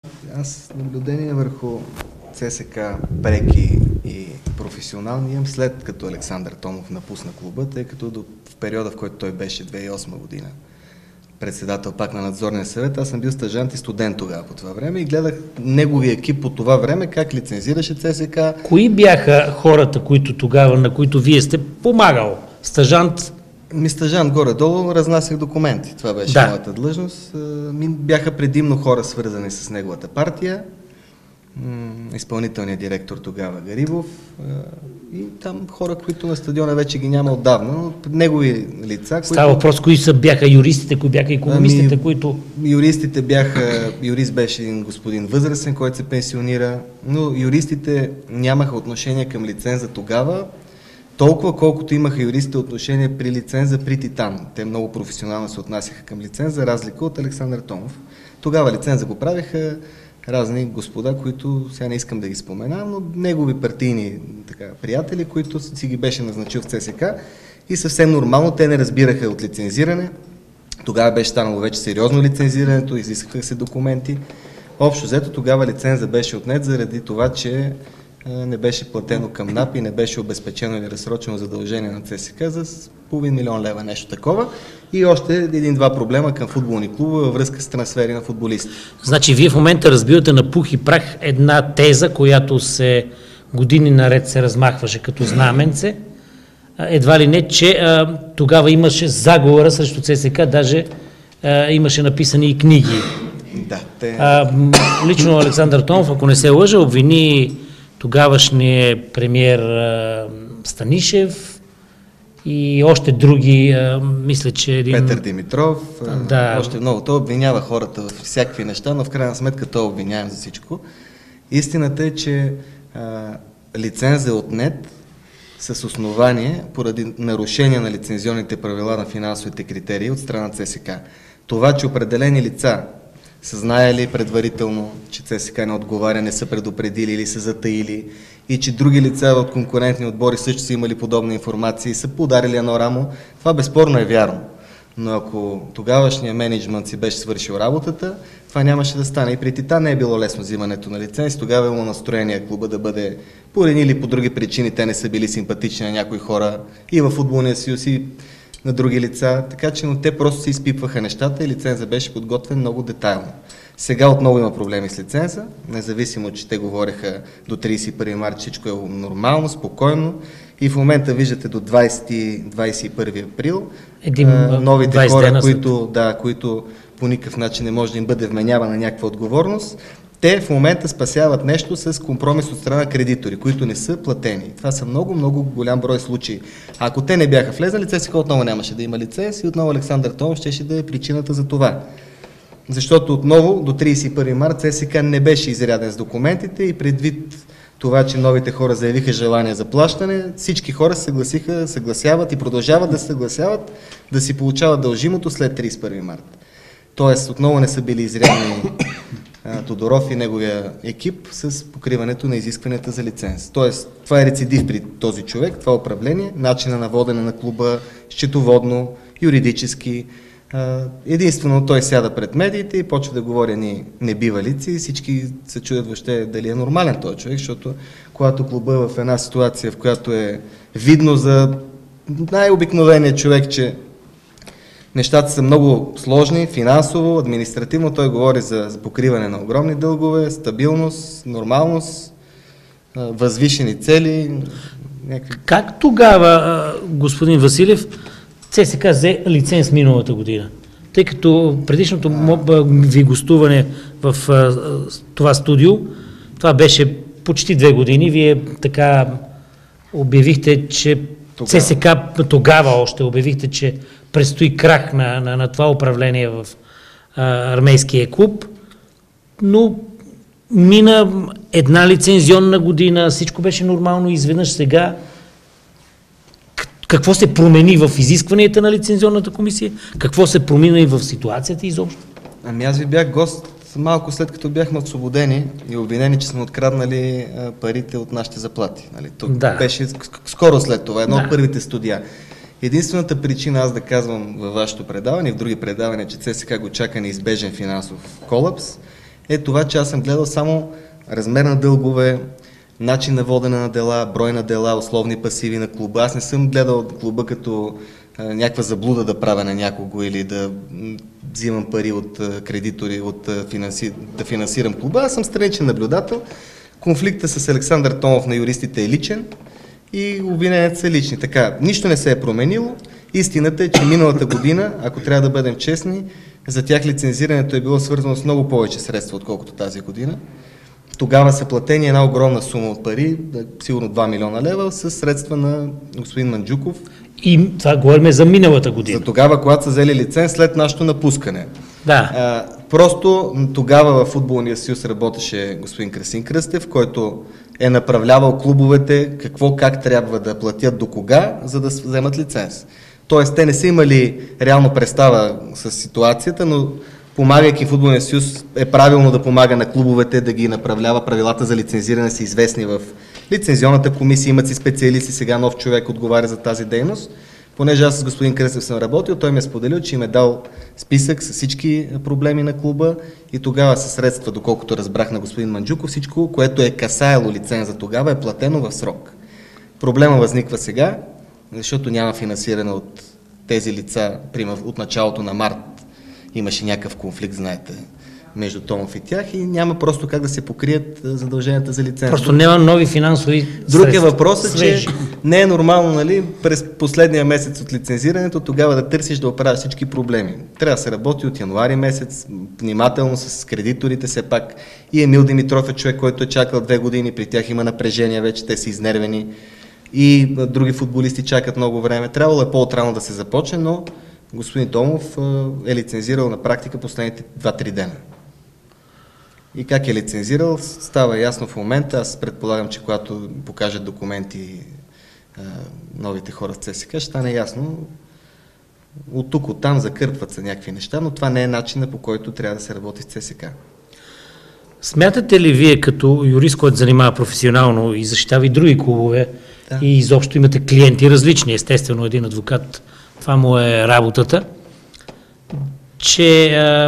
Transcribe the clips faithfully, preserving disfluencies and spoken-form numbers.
Аз наблюдение върху ЦСКА преки и професионални имам след като Александър Томов напусна клуба, тъй като до, в периода, в който той беше две хиляди и осма година председател пак на надзорния съвет, аз съм бил стажант и студент тогава по това време и гледах неговия екип по това време, как лицензираше ЦСКА. Кои бяха хората, които тогава, на които вие сте помагал? Стажант? Ми стажант горе-долу, разнасях документи. Това беше да. моята длъжност. Ми бяха предимно хора, свързани с неговата партия. Изпълнителният директор тогава Гарибов и там хора, които на стадиона вече ги няма отдавна, но негови лица. Става които... въпрос, кои са бяха юристите, кои бяха икономистите, ами, които... Юристите бяха, юрист беше един господин възрастен, който се пенсионира, но юристите нямаха отношение към лиценза тогава, толкова колкото имаха юристите отношение при лиценза при Титан. Те много професионално се отнасяха към лиценза, разлика от Александър Томов. Тогава лиценза го правиха разни господа, които сега не искам да ги споменам, но негови партийни така, приятели, които си ги беше назначил в ЦСКА и съвсем нормално те не разбираха от лицензиране. Тогава беше станало вече сериозно лицензирането, изискаха се документи. Общо взето тогава лиценза беше отнет заради това, че не беше платено към НАП и не беше обезпечено или разсрочено задължение на ЦСКА за половин милион лева, нещо такова. И още един-два проблема към футболни клубове във връзка с трансфери на футболисти. Значи вие в момента разбивате на пух и прах една теза, която се години наред се размахваше като знаменце. Едва ли не, че а, тогава имаше заговора срещу ЦСКА, даже а, имаше написани и книги. Да, те... а, лично Александър Томов, ако не се лъжа, обвини тогавашният премиер а, Станишев и още други, а, мисля, че един... Петър Димитров, да. Още много. Той обвинява хората в всякакви неща, но в крайна сметка той обвиняем за всичко. Истината е, че а, лиценз е отнет с основание поради нарушение на лицензионните правила на финансовите критерии от страна ЦСКА. Това, че определени лица са знаели предварително, че ЦСКА не отговаря, не са предупредили или са затаили и че други лица от конкурентни отбори също са имали подобна информация и са подарили едно рамо, това безспорно е вярно. Но ако тогавашният менеджмент си беше свършил работата, това нямаше да стане. И при Титан не е било лесно взимането на лиценз. Тогава е имало настроение клуба да бъде по едни или по други причини. Те не са били симпатични на някои хора и във футболния съюз и на други лица. Така че, но те просто се изпипваха нещата и лиценза беше подготвен много детайлно. Сега отново има проблеми с лиценза, независимо, че те говореха до тридесет и първи март, всичко е нормално, спокойно. И в момента виждате до двадесети, двадесет и първи април Един, а, новите хора, след... които, да, които по никакъв начин не може да им бъде вменявана някаква отговорност, те в момента спасяват нещо с компромис от страна кредитори, които не са платени. Това са много, много голям брой случаи. А ако те не бяха влезнали, ЦСКА отново нямаше да има лиценз и отново Александър Томов щеше да е причината за това. Защото отново до тридесет и първи март ЦСКА не беше изряден с документите и предвид това, че новите хора заявиха желание за плащане, всички хора се съгласиха, съгласяват и продължават да се съгласяват да си получават дължимото след тридесет и първи март. Тоест отново не са били изрядни Тодоров и неговия екип с покриването на изискванията за лиценз. Тоест, това е рецидив при този човек, това управление, начина на водене на клуба, счетоводно, юридически. Единствено той сяда пред медиите и почва да говори ни небивалици и всички се чудят въобще дали е нормален този човек, защото когато клуба е в една ситуация, в която е видно за най-обикновения човек, че нещата са много сложни, финансово, административно. Той говори за, за покриване на огромни дългове, стабилност, нормалност, възвишени цели. Някакви... Как тогава, господин Василев, ЦСКА взе лиценз миналата година? Тъй като предишното а... ви гостуване в това студио, това беше почти две години, вие така обявихте, че тогава. ЦСКА тогава още обявихте, че предстои крах на, на, на това управление в а, армейския клуб, но мина една лицензионна година, всичко беше нормално, изведнъж сега какво се промени в изискванията на лицензионната комисия, какво се промени и в ситуацията изобщо? Ами аз ви бях гост малко след като бяхме освободени и обвинени, че сме откраднали а, парите от нашите заплати. Нали? Тук да. Беше скоро след това, едно да. от първите студия. Единствената причина аз да казвам във вашето предаване и в други предавания, че ЦСКА го чака неизбежен финансов колапс, е това, че аз съм гледал само размер на дългове, начин на водене на дела, брой на дела, условни пасиви на клуба. Аз не съм гледал клуба като а, някаква заблуда да правя на някого или да м, взимам пари от а, кредитори, от, а, финанси... да финансирам клуба. Аз съм страничен наблюдател. Конфликта с Александър Томов на юристите е личен и обвиненията са лични. Така, нищо не се е променило. Истината е, че миналата година, ако трябва да бъдем честни, за тях лицензирането е било свързано с много повече средства, отколкото тази година. Тогава са платени една огромна сума от пари, сигурно два милиона лева, с средства на господин Манджуков. И това говорим за миналата година. За тогава, когато са взели лиценз след нашето напускане. Да. А, просто тогава в Футболния съюз работеше господин Красин Кръстев, който е направлявал клубовете какво, как трябва да платят до кога, за да вземат лиценз. Тоест, те не са имали реално представа с ситуацията, но помагайки Футболния съюз е правилно да помага на клубовете да ги направлява. Правилата за лицензиране са известни в лицензионната комисия, имат си специалисти, сега нов човек отговаря за тази дейност. Понеже аз с господин Кръстев съм работил, той ми е споделил, че им е дал списък с всички проблеми на клуба и тогава със средства, доколкото разбрах на господин Манджуков, всичко, което е касаело лиценза тогава, е платено в срок. Проблема възниква сега, защото няма финансиране от тези лица, пример, от началото на март имаше някакъв конфликт, знаете, между Томов и тях и няма просто как да се покрият задълженията за лиценз. Просто няма нови финансови Друг е въпросът, че не е нормално, нали, през последния месец от лицензирането тогава да търсиш да оправиш всички проблеми. Трябва да се работи от януари месец, внимателно с кредиторите, все пак и Емил Димитров е човек, който е чакал две години, при тях има напрежение вече, те са изнервени и други футболисти чакат много време. Трябвало е по-отрано да се започне, но господин Томов е лицензирал на практика последните два-три дена. И как е лицензирал, става ясно в момента. Аз предполагам, че когато покажат документи новите хора в ЦСКА, ще стане ясно. От тук, от там закърпват се някакви неща, но това не е начинът, по който трябва да се работи в ЦСКА. Смятате ли вие като юрист, който занимава професионално и защитава и други клубове, да, и изобщо имате клиенти различни, естествено един адвокат, това му е работата, че а,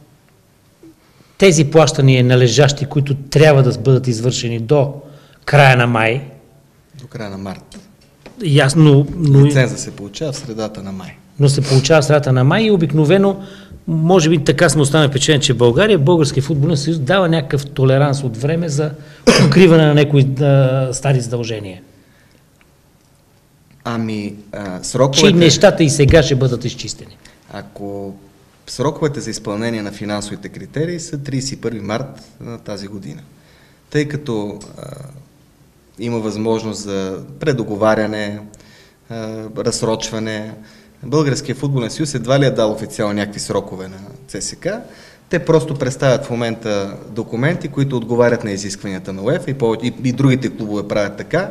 тези плащания належащи, които трябва да бъдат извършени до края на май. До края на март. Ясно. Но, лиценза се получава в средата на май. Но се получава в средата на май и обикновено, може би така сме останали впечатлен, че в България Българския футболен съюз дава някакъв толеранс от време за покриване на някои да, стари задължения. Ами, а, сроковете... Че нещата и сега ще бъдат изчистени. Ако сроковете за изпълнение на финансовите критерии са тридесет и първи март на тази година. Тъй като а, има възможност за предоговаряне, а, разсрочване, Българския футболен съюз едва ли е дал официално някакви срокове на ЦСКА. Те просто представят в момента документи, които отговарят на изискванията на УЕФА и, повече, и, и другите клубове правят така,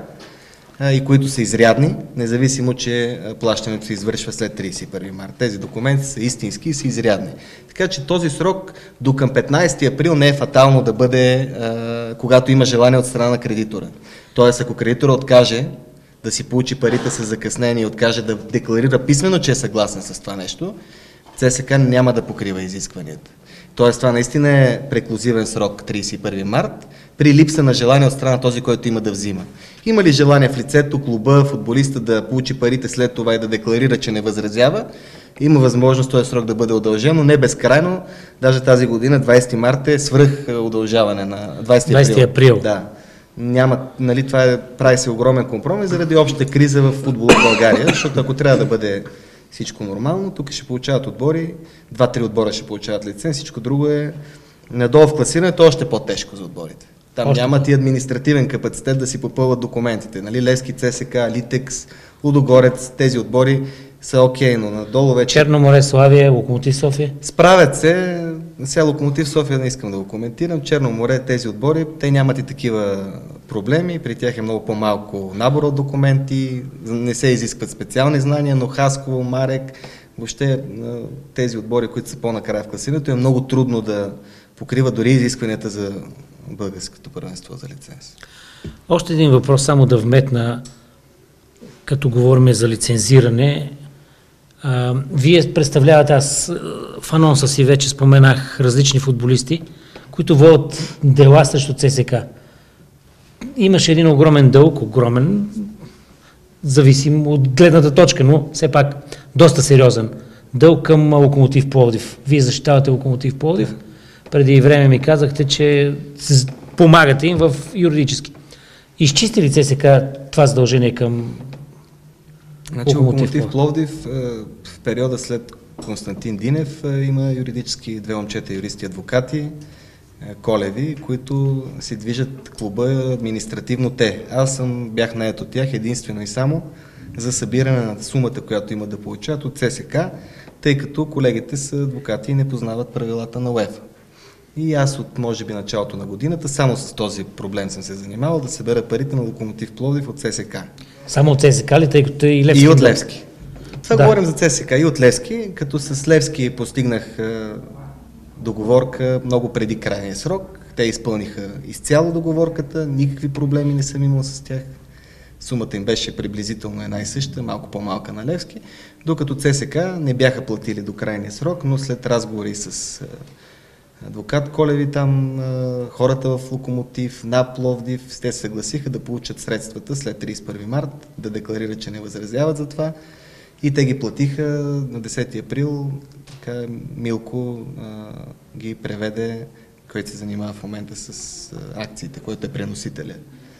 и които са изрядни, независимо, че плащането се извършва след тридесет и първи март. Тези документи са истински и са изрядни. Така че този срок до към петнадесети април не е фатално да бъде, а, когато има желание от страна на кредитора. Тоест, ако кредитора откаже да си получи парите с закъснение и откаже да декларира писмено, че е съгласен с това нещо, ЦСКА няма да покрива изискванията. Тоест, това наистина е преклузивен срок тридесет и първи март, при липса на желание от страна този, който има да взима. Има ли желание в лицето, клуба, футболиста да получи парите след това и да декларира, че не възразява, има възможност този срок да бъде удължен, но не безкрайно. Даже тази година, двадесети март е свръх удължаване на двадесети април. Да. Няма, нали, това е, прави се огромен компромис заради общата криза в футбола в България, защото ако трябва да бъде всичко нормално, тук ще получават отбори, два-три отбора ще получават лиценз, всичко друго е надолу в класирането, още по-тежко за отборите. Там още нямат и административен капацитет да си попълват документите. Нали? Левски, ЦСКА, Литекс, Лудогорец, тези отбори са окей, но надолу вече... Черноморе, Славия, Локомотив София? Справят се. Сега Локомотив София не искам да го коментирам. Черноморе, тези отбори, те нямат и такива проблеми. При тях е много по-малко набор от документи, не се изискват специални знания, но Хасково, Марек, въобще тези отбори, които са по-накрая в класирането, е много трудно да покрива дори изискванията за българското първенство за лиценз. Още един въпрос, само да вметна, като говорим за лицензиране. А, вие представлявате, аз в анонса си вече споменах различни футболисти, които водят дела срещу ЦСКА. Имаше един огромен дълг, огромен, зависим от гледната точка, но все пак доста сериозен дълг към Локомотив Пловдив. Вие защитавате Локомотив Пловдив. Преди време ми казахте, че помагате им в юридически. Изчисти ли ЦСКА това задължение към Значи, Локомотив Пловдив в периода след Константин Динев има юридически две момчета, юристи, адвокати, Колеви, които си движат клуба административно те. Аз съм, бях наед от тях единствено и само за събиране на сумата, която има да получат от ЦСКА, тъй като колегите са адвокати и не познават правилата на УЕФА. И аз от, може би, началото на годината само с този проблем съм се занимавал да събера парите на Локомотив Пловдив от ЦСКА. Само от ЦСКА ли, тъй като и Левски? И от Левски. Това да. Говорим за ЦСКА и от Левски, като с Левски постигнах договорка много преди крайния срок. Те изпълниха изцяло договорката, никакви проблеми не съм имал с тях. Сумата им беше приблизително една и съща, малко по-малка на Левски, докато ЦСКА не бяха платили до крайния срок, но след разговори с адвокат Колеви там, хората в Локомотив, на Пловдив, те се съгласиха да получат средствата след тридесет и първи март, да декларират, че не възразяват за това. И те ги платиха на десети април, така Милко а, ги преведе, който се занимава в момента с а, акциите, който е преносителя.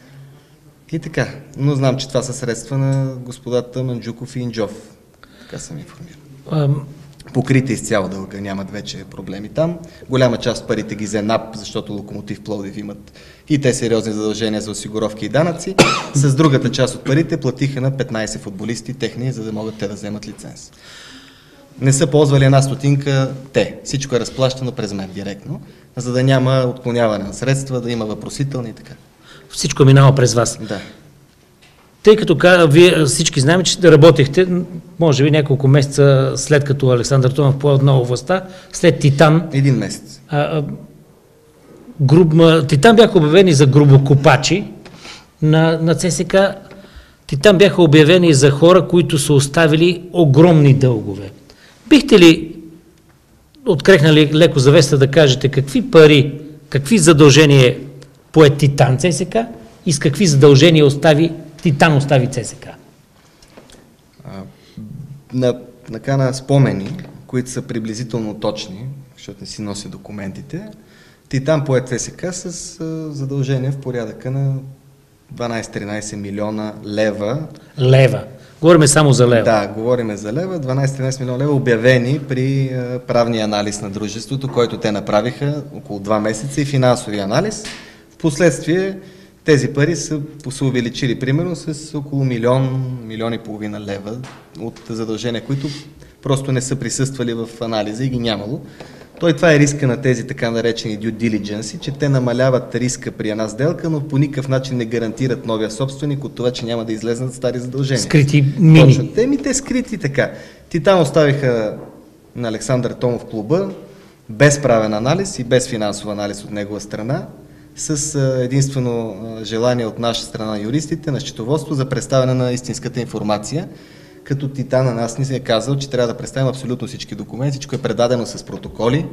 И така, но знам, че това са средства на господата Манджуков и Инджов. Така съм информиран. Покрите изцяло дълга, нямат вече проблеми там. Голяма част от парите ги взе НАП, защото Локомотив Пловдив имат и те сериозни задължения за осигуровки и данъци. С другата част от парите платиха на петнайсет футболисти техни, за да могат те да вземат лиценз. Не са ползвали една стотинка те. Всичко е разплащано през мен директно, за да няма отклоняване на средства, да има въпросителни и така. Всичко е минало през вас. Да. Тъй като вие всички знаем, че работихте, може би няколко месеца след като Александър Томов пое отново властта, след Титан. Един месец. А, а, груб, Титан бяха обявени за грубокопачи на, на ЦСКА. Титан бяха обявени за хора, които са оставили огромни дългове. Бихте ли открехнали леко завеста да кажете какви пари, какви задължения пое Титан ЦСКА и с какви задължения остави Титан остави ЦСКА? На, на, на спомени, които са приблизително точни, защото не си нося документите, Титан пое ЦСКА с а, задължения в порядъка на дванайсет-тринайсет милиона лева. Лева. Говориме само за лева. Да, говориме за лева. дванайсет-тринайсет милиона лева обявени при а, правния анализ на дружеството, който те направиха около два месеца и финансови анализ. Впоследствие тези пари са се увеличили примерно с около милион, милион и половина лева от задължения, които просто не са присъствали в анализа и ги нямало. Той това е риска на тези така наречени due diligence, че те намаляват риска при една сделка, но по никакъв начин не гарантират новия собственик от това, че няма да излезнат стари задължения. Скрити мини. Точно. Те ми те скрити така. Титан оставиха на Александър Томов клуба без правен анализ и без финансов анализ от негова страна, с единствено желание от наша страна на юристите, на счетоводство за представяне на истинската информация, като Титан на нас ни се е казал, че трябва да представим абсолютно всички документи, всичко е предадено с протоколи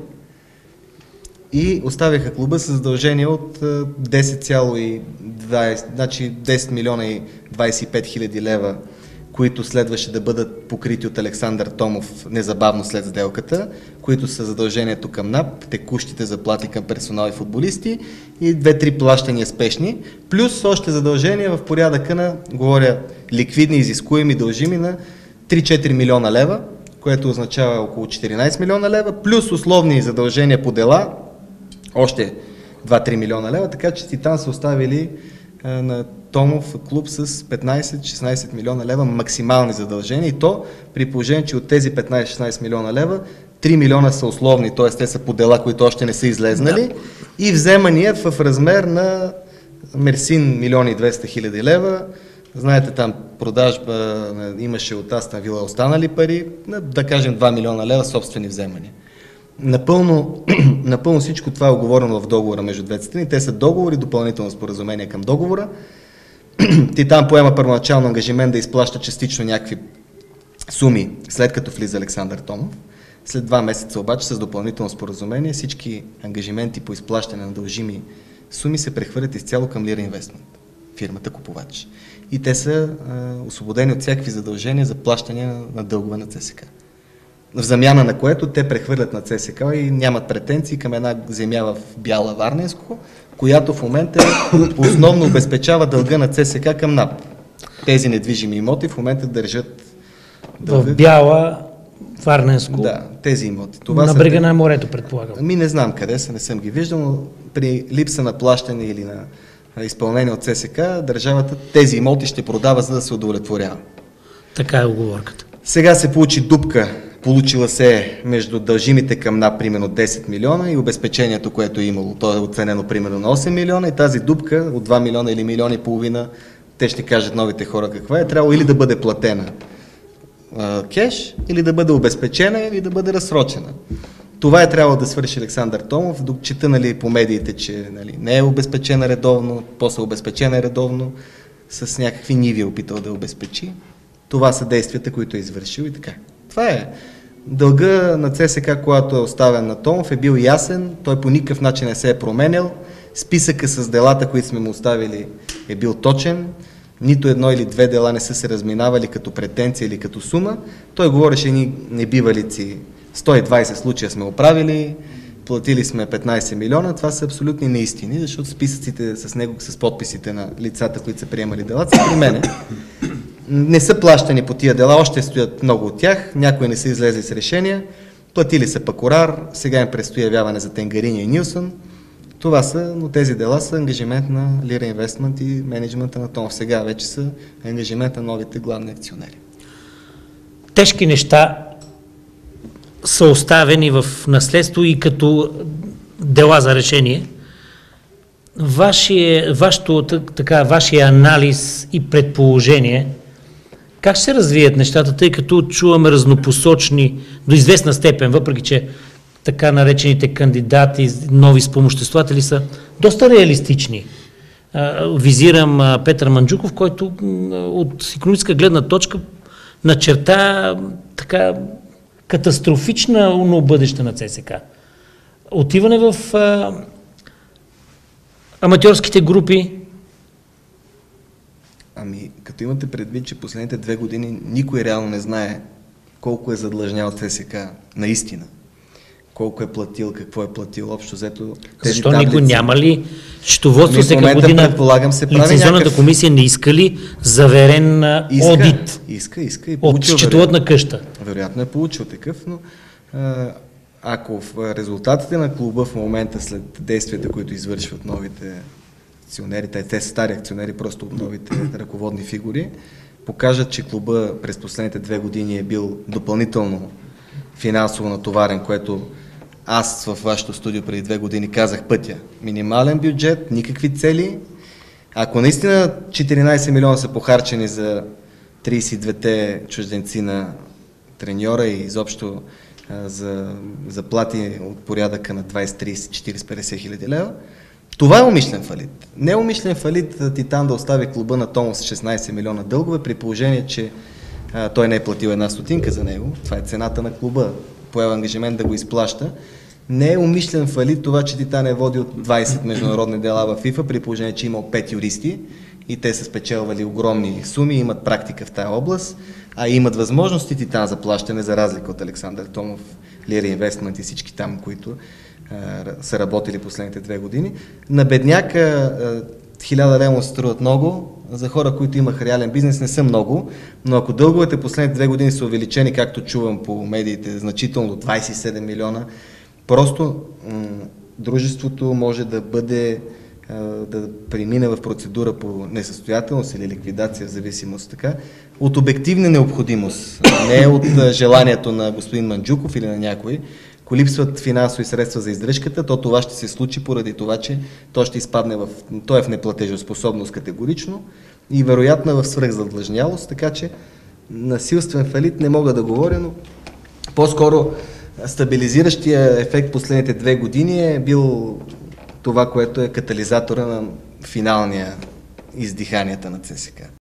и оставиха клуба с задължение от десет цяло двайсет, значи десет милиона и двайсет и пет хиляди лева, които следваше да бъдат покрити от Александър Томов незабавно след сделката, които са задължението към НАП, текущите заплати към персонал и футболисти и две-три плащания спешни, плюс още задължения в порядъка на, говоря, ликвидни, изискуеми, дължими на три-четири милиона лева, което означава около четиринайсет милиона лева, плюс условни задължения по дела, още два-три милиона лева, така че Титан са оставили на Томов клуб с петнайсет-шестнайсет милиона лева максимални задължения и то при положение, че от тези петнайсет-шестнайсет милиона лева три милиона са условни, т.е. те са по дела, които още не са излезнали да. И вземания в размер на Мерсин милион и двеста хиляди лева. Знаете, там продажба имаше от Астън Вила останали пари, да кажем два милиона лева собствени вземания. Напълно, напълно всичко това е оговорено в договора между двете страни. Те са договори, допълнително споразумение към договора. Титан поема първоначално ангажимент да изплаща частично някакви суми, след като влиза Александър Томов. След два месеца обаче с допълнително споразумение всички ангажименти по изплащане на дължими суми се прехвърлят изцяло към Лира Инвестмент, фирмата купувач. И те са а, освободени от всякакви задължения за плащане на, на дългове на ЦСКА. В замяна на което те прехвърлят на ЦСКА и нямат претенции към една земя в Бяла Варненско, която в момента основно обезпечава дълга на ЦСКА към НАП. Тези недвижими имоти в момента държат дълга. В Бяла Варненско? Да, тези имоти. Това на брега на морето, предполагам. Ми не знам къде са, не съм ги виждал, но при липса на плащане или на изпълнение от ЦСКА, държавата тези имоти ще продава, за да се удовлетворява. Така е уговорката. Сега се получи дупка, получила се между дължимите към НАП примерно десет милиона и обезпечението, което е имало. То е оценено примерно на осем милиона и тази дупка от два милиона или милион и половина, те ще кажат новите хора каква е, трябва или да бъде платена а, кеш, или да бъде обезпечена, или да бъде разсрочена. Това е трябвало да свърши Александър Томов, чета нали, по медиите, че нали, не е обезпечена редовно, после обезпечена е редовно, с някакви ниви е опитал да обезпечи. Това са действията, които е извършил и така. Това е. Дълга на ЦСКА, когато е оставен на Томов, е бил ясен, той по никакъв начин не се е променял, списъка с делата, които сме му оставили, е бил точен, нито едно или две дела не са се разминавали като претенция или като сума. Той говореше ни небивалици, сто и двайсет случая сме оправили, платили сме петнайсет милиона, това са абсолютни неистини, защото списъците с него, с подписите на лицата, които са приемали делата, са при мене. Не са плащани по тия дела, още стоят много от тях, някои не са излезли с решения, платили са пакорар, сега им предстои явяване за Тенгариня и Нилсън. Това са, но тези дела са ангажимент на Лира Инвестмент и менеджмента на Томов. Сега вече са ангажимент на новите главни акционери. Тежки неща са оставени в наследство и като дела за решение. Вашия, вашето, така, вашия анализ и предположение, как ще се развият нещата, тъй като чуваме разнопосочни до известна степен, въпреки че така наречените кандидати, нови спомоществователи са доста реалистични. Визирам Петър Манджуков, който от икономическа гледна точка начерта така катастрофично бъдеще на ЦСКА. Отиване в а, аматьорските групи. Ами, като имате предвид, че последните две години никой реално не знае колко е задлъжнял ЦСКА наистина. Колко е платил, какво е платил, общо взето тези Защо таблици. никой няма ли счетоводство всяка година? Предполагам се прави лицензионната някакъв... комисия не иска ли заверен иска, одит иска, иска и от счетоводна къща? Вероятно е получил такъв, но а, ако в резултатите на клуба в момента след действията, които извършват новите акционери, те са стари акционери, просто новите ръководни фигури, покажат, че клуба през последните две години е бил допълнително финансово натоварен, което аз в вашето студио преди две години казах пътя. Минимален бюджет, никакви цели. Ако наистина четиринайсет милиона са похарчени за трийсет и двете чужденци на треньора и изобщо а, за заплати от порядъка на двайсет, трийсет, четирийсет, петдесет хиляди лева, това е умишлен фалит. Не е умишлен фалит Титан да остави клуба на Томов с шестнайсет милиона дългове, при положение, че а, той не е платил една стотинка за него. Това е цената на клуба. Поема ангажимент да го изплаща. Не е умишлен фалит това, че Титан е водил двайсет международни дела в ФИФА, при положение, че имал пет юристи и те са спечелвали огромни суми, имат практика в тая област, а имат възможности Титан за плащане, за разлика от Александър Томов, Лира Инвестмент и всички там, които а, са работили последните две години. На бедняка хиляда лева се струват много, за хора, които имах реален бизнес, не са много, но ако дълговете последните две години са увеличени, както чувам по медиите, значително до двайсет и седем милиона, просто м- дружеството може да бъде, а, да премине в процедура по несъстоятелност или ликвидация, в зависимост така, от обективна необходимост, не от а, желанието на господин Манджуков или на някой. Ако липсват финансови средства за издръжката, то това ще се случи поради това, че той ще изпадне в, той е в неплатежоспособност категорично и вероятно в свръхзадлъжнялост, така че насилствен фалит не мога да говоря, но по-скоро стабилизиращия ефект последните две години е бил това, което е катализатора на финалния издиханията на ЦСКА.